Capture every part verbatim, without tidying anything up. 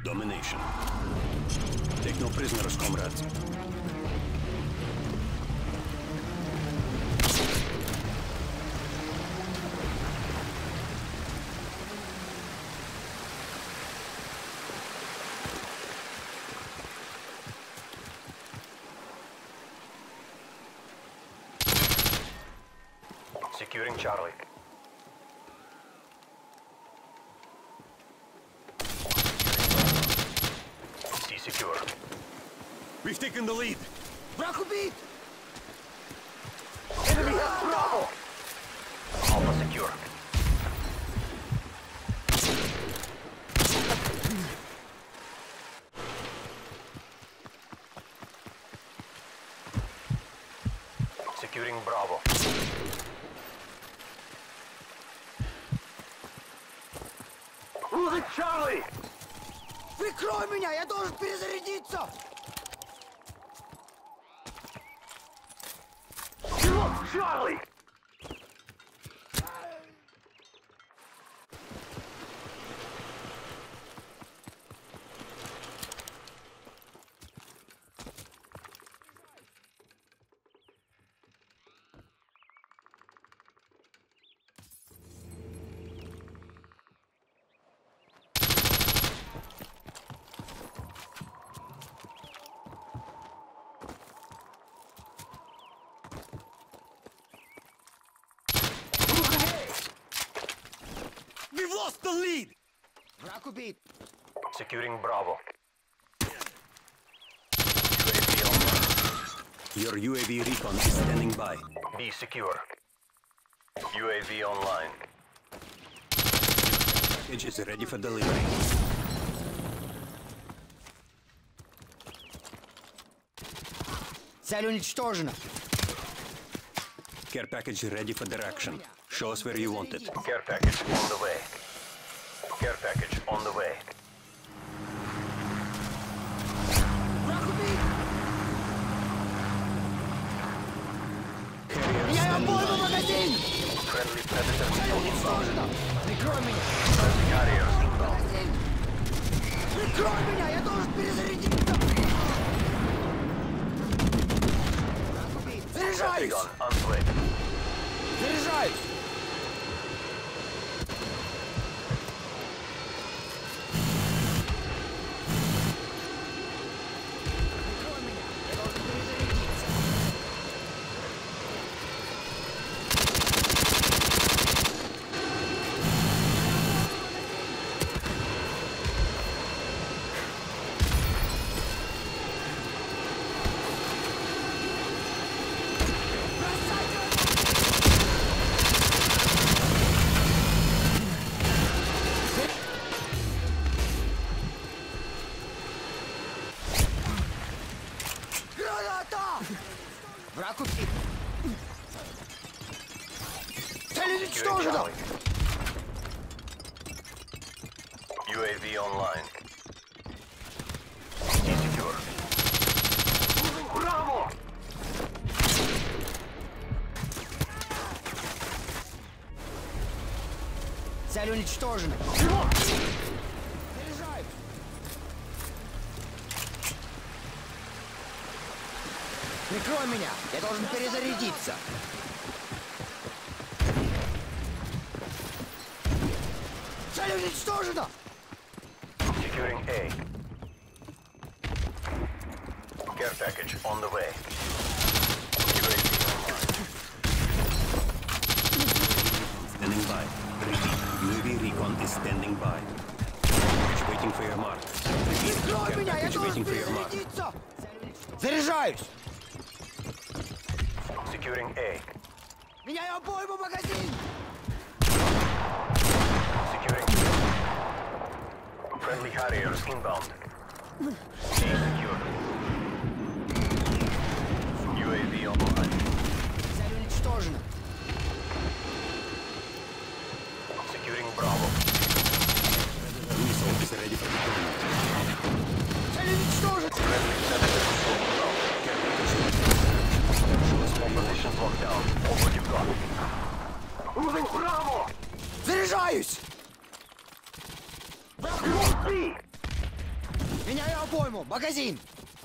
Domination. Take no prisoners, comrades. Securing Charlie. C secure. We've taken the lead. Враг убит! Enemy has Bravo! Alpha secure. Securing Bravo. Losing Charlie! Прикрой меня, я должен перезарядиться! You lost Charlie! We've lost the lead! Враг убит! Securing Bravo. U A V online. Your U A V recon is standing by. B secure. U A V online. Package is ready for delivery. Цель уничтожена! Care package ready for direction. Show us where you want it. Care package on the way. Care package on the way. Враг убит! Carrier Я standing обойму by. Friendly магазин! Predator Цель inbound. уничтожена! Прикрой меня! Friendly Harriers inbound. Магазин! Прикрой меня, я должен перезарядиться! Враг убит! Заряжаюсь! Gun on play. Заряжаюсь! Прикрой меня, я должен перезарядиться! Граната! Враг убит! Цель Securing уничтожена! Charlie. U A V online. C secure. Losing Bravo! Цель уничтожена! You lost. Заряжаюсь! Прикрой меня! Я должен перезарядиться! Цель уничтожена! Securing A. Care package on the way. U A V online. Standing by. Repeat. U A V recon is standing by. Package waiting for your mark. Repeat. Прикрой Care меня! Я package должен waiting for your mark. перезарядиться! Заряжаюсь! Securing A. Меняю обойму магазин! Securing. Friendly Harriers inbound. C secure. U A V online. Цель уничтожена! Securing Bravo. Missile is ready for deployment. Цель уничтожена! Friendly Predator inbound. Care package. Show us where you want it. Position locked down. All what you've got. Losing Bravo! Заряжаюсь! You lost B! Меняю обойму! Магазин!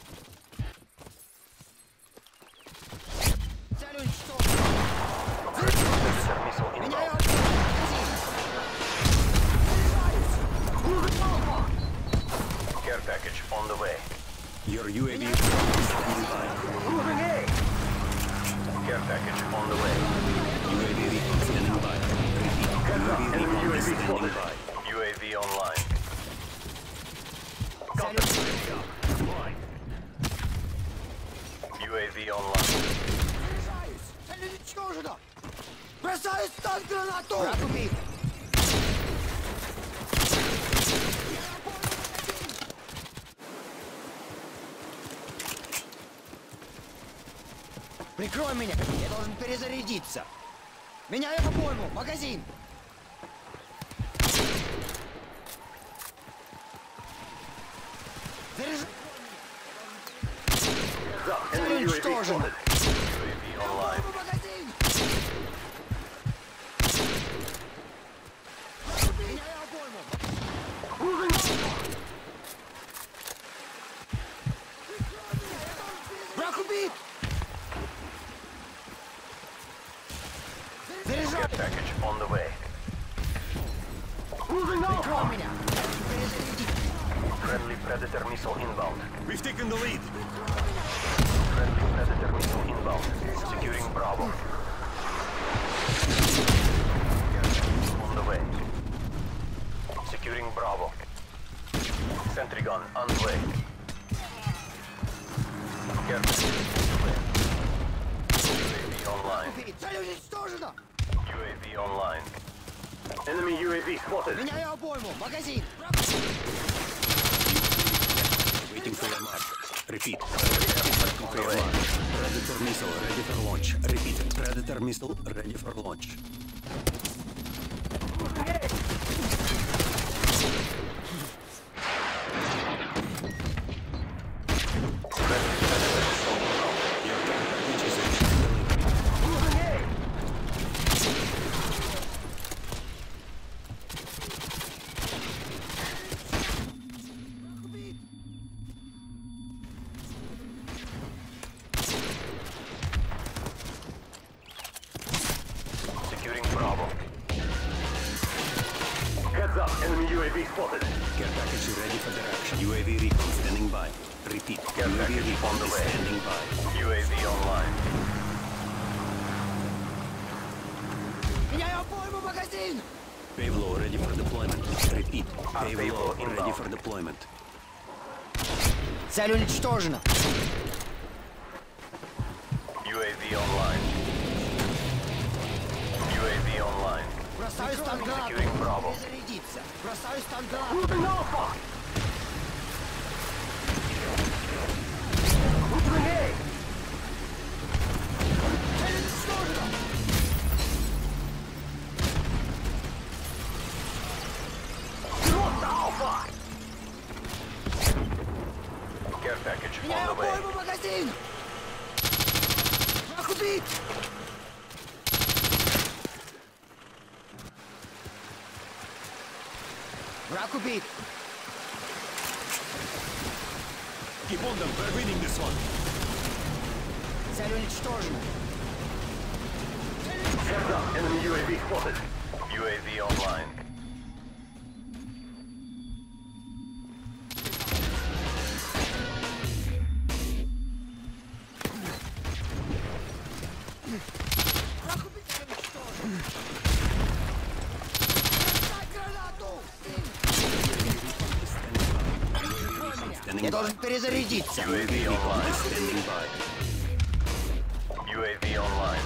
Цель уничтожена! Predator missile Меняю inbound. обойму! Магазин! Care package on the way. Your U A V is standing by. Care package on the way. U A V recon standing by. Repeat. Enemy U A V U A V recon is standing spotted. by. U A V online. Цель уничтожена! U A V online. Заряжаюсь! Цель уничтожена! Бросаю стан гранату! Враг убит! Прикрой меня! Я должен перезарядиться! Меняю обойму! Магазин! Заряжай! Enemy U A V уничтожена! spotted. U A V online. Магазин! Меняю обойму! Враг убит! Заряжай! Care package on the way. Прикрой меня! Перезаряди! Friendly Predator missile inbound. We've taken the lead. Friendly Predator missile inbound. Securing Bravo. On the way. Securing Bravo. Sentry gun on the way. Care package on the way. U A V online. Убит! Цель уничтожена! U A V online. Enemy U A V spotted. Меняю обойму! Магазин! Waiting for your mark. Repeat. Waiting for your mark. Predator missile ready for launch. Repeat. Predator missile ready for launch. Your care package is ready. Securing Bravo. Heads up, enemy U A V spotted. Care package ready for direction. U A V recon standing by. Repeat. Care U A V package recon on the is way. standing by. U A V online. Меняю обойму! Магазин! Payload ready for deployment. Repeat. Payload Payload ready inbound. for deployment. Цель уничтожена! U A V online. U A V online. Бросаю стан гранату! Securing Bravo. Перезарядиться! Бросаю стан гранату! Цель уничтожена! Care package on Меняю the way. обойму! Магазин! Враг убит! Враг убит! Keep on them. We're winning this one. Цель уничтожена! Heads up, enemy U A V spotted. U A V online. Враг убит! Цель уничтожена! Бросай гранату! Standing Я by. должен перезарядиться! U A V online. Standing by. U A V online.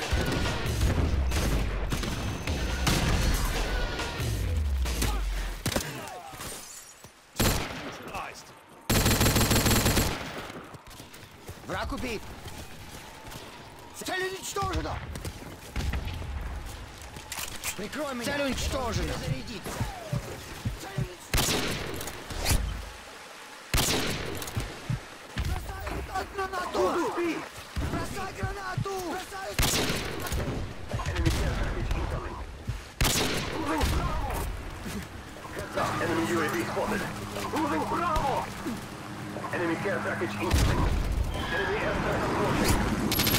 Враг убит! Цель уничтожена! Прикрой меня! Цель уничтожена! Зарядиться! Цель уничтожена! Бросай гранату! Бросай гранату! Бросай гранату! Enemy care package incoming. Enemy U A V spotted. Moving Bravo! Enemy care package incoming. Enemy aircraft approaching.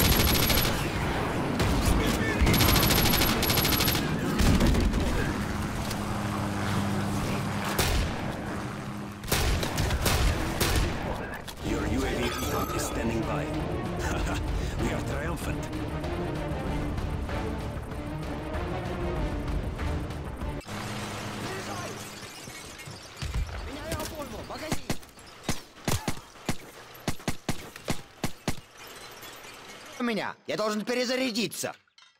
Your U A V recon is standing by. We are triumphant. Меняю обойму. Магазин. У меня. Я должен перезарядиться.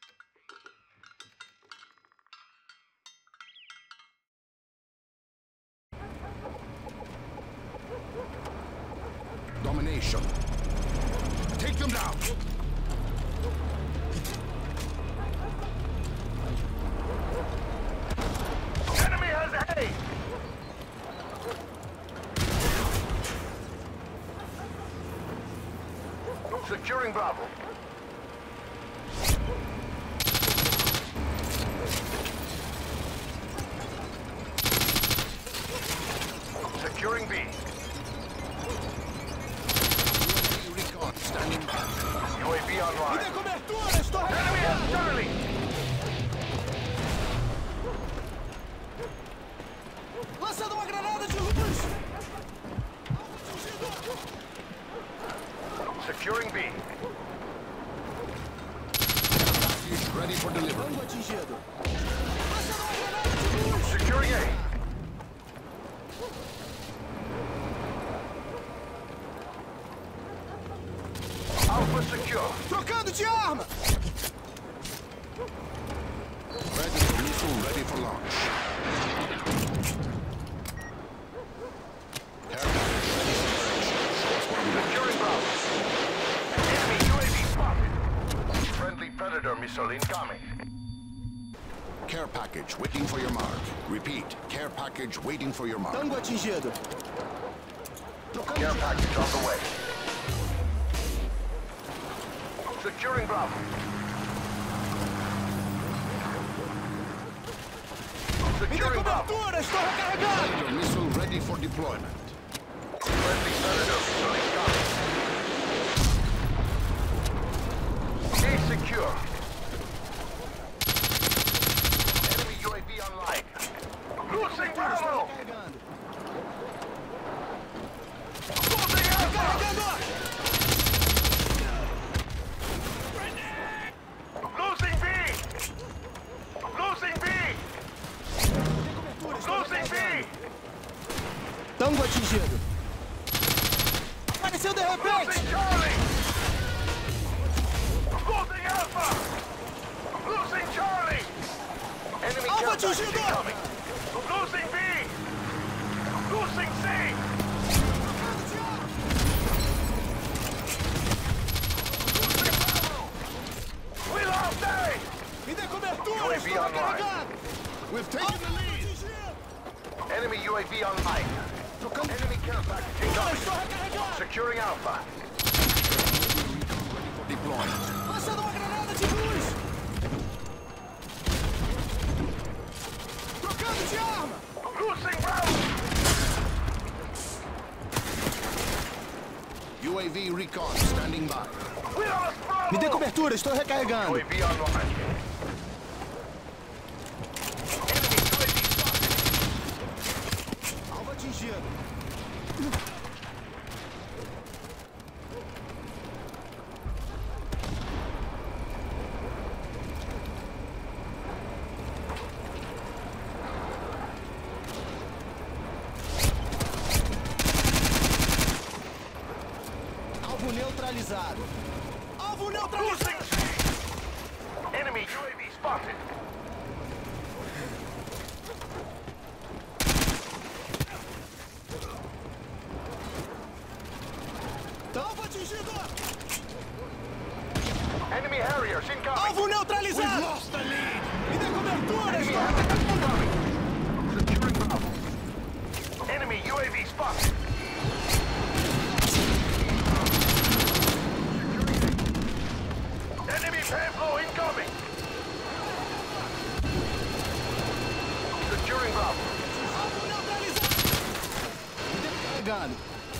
Domination. Take them down. Enemy has A! Securing Bravo. Securing B. Recon standing by. U A V online. Cobertura, estou Enemy has Charlie! lançando uma granada de luz. Securing B. Ready for delivery. Alvo atingido. Lançando uma granada de luz. Securing A. Alpha secure. Trocando de arma. Predator missile ready for launch. Securing Bravo. Enemy U A V spotted. Friendly Predator missile incoming. Care package waiting for your mark. Repeat. Care package waiting for your mark. Tango atingido. Care package on the way. Securing Bravo. Securing Bravo. Cobertura, estou recarregando. Predator missile ready for deployment. Friendly Predator missile incoming. A secure. Enemy U A V online. Losing Bravo. Losing Alpha. Losing B. Losing B. Losing B. Tango atingido. Apareceu de repente. Losing Charlie. Losing Alpha. Losing Charlie. Enemy Alpha care package atingido. incoming. Losing B. Losing C. Losing Bravo. We lost A. Me dê cobertura, U A V estou online. recarregando. We've taken the lead. Enemy U A V online. Enemy care package incoming. Estou recarregando. Securing Alpha. Deployment. Lançando uma granada de luz. Trocando de arma. Losing Bravo. U A V recon standing by. We lost Bravo. Me dê cobertura, estou recarregando. U A V online. Enemy U A V spotted. Alvo atingido. Alvo neutralizado. Alvo neutralizado. Losing C. Enemy U A V spotted. Alvo atingido. Enemy Harriers incoming. Alvo neutralizado. Lost the lead. Me dê cobertura, Enemy estou Harriers incoming. Securing Bravo. Enemy U A V spotted. Recarregando.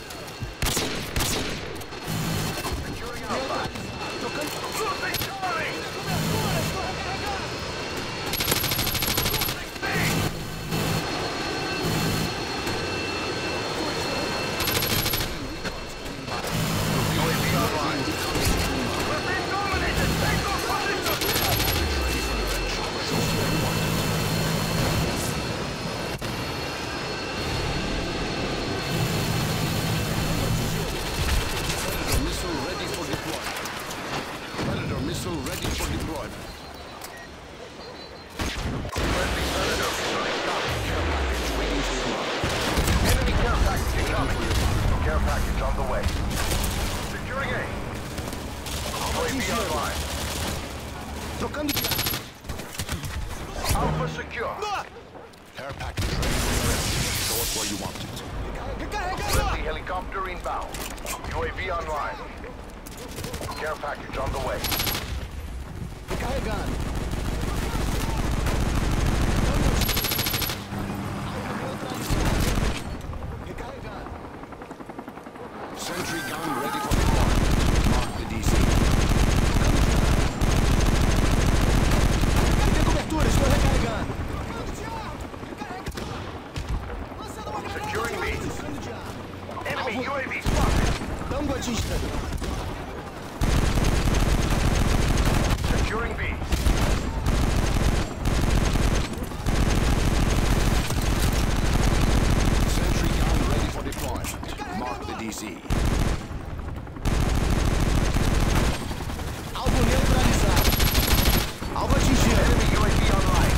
Trocando de Alpha secure. Care package ready. Show us where you want it. Friendly helicopter inbound. U A V online. Care package on the way. Recarregando. Recarregando. Sentry gun ready for deployment. Mark the D C. Tem cobertura, estou recarregando. Securing B. Enemy U A V spotted. Tango atingido. Securing B. Sentry gun ready for deployment. Mark the D C. Alvo neutralizado. Alvo atingido. Enemy U A V online.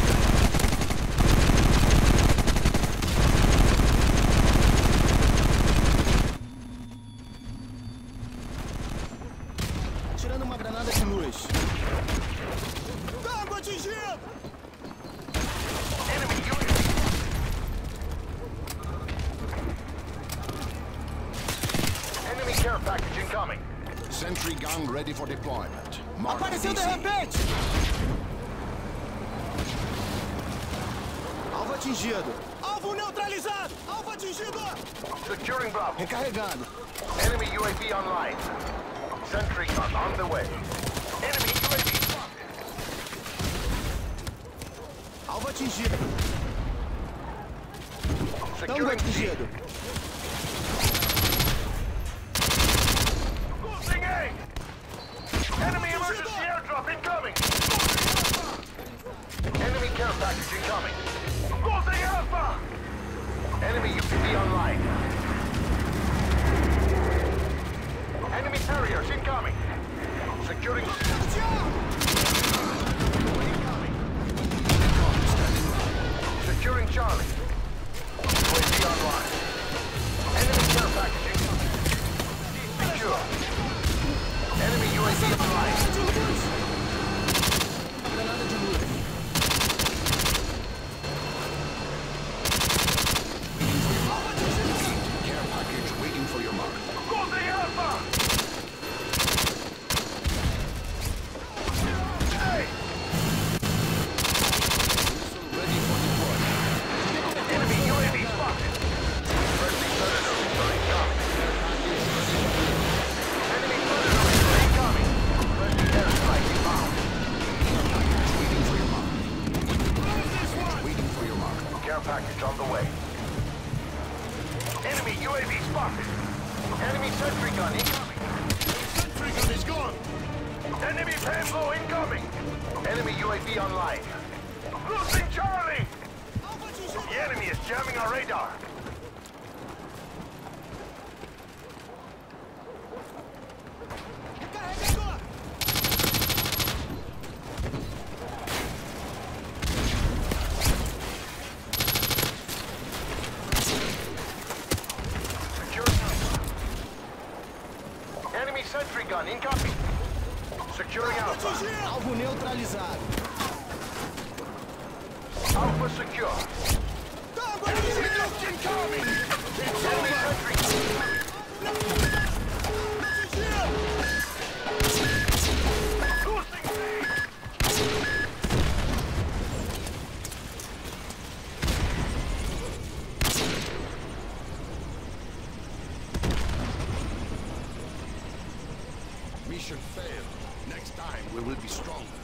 Tirando uma granada de luz. Tango atingido. Enemy U A V. Enemy care package incoming. Sentry gun ready for deployment. Mark the Apareceu D de C. repente. Alvo atingido. Alvo neutralizado. Alvo atingido. Securing Bravo. Recarregando. Enemy U A V online. Sentry gun on the way. Enemy U A V spotted. Alvo atingido. Tango Securing C. atingido. Losing A. Enemy emergency airdrop incoming. Enemy care package incoming. Losing Alpha. Enemy U A V online. Enemy carriers incoming. Securing C. Incoming. Securing Charlie. U A V online. Enemy care package incoming. Secure. Enemy U A V online. Granada de luz. Care package waiting for your mark. Losing Alpha. Hey! Ready for deployment. Enemy U A V spotted. Friendly Predator missile incoming. Enemy Predator missile incoming. Friendly airstrike inbound. Waiting for your mark. Waiting for your mark. Care package on the way. Enemy U A V spotted. Enemy sentry gun incoming. Sentry gun is gone. Enemy Pambo incoming. Enemy U A V online. Losing Charlie. The enemy is jamming our radar. Recarregador. Securing Alpha. Enemy sentry gun incoming. Securing Alpha. Alvo neutralizado. Alpha secure. Tango Enemy atingido. incoming. Enemy sentry gun. Losing C. mission failed. Next time we will be stronger.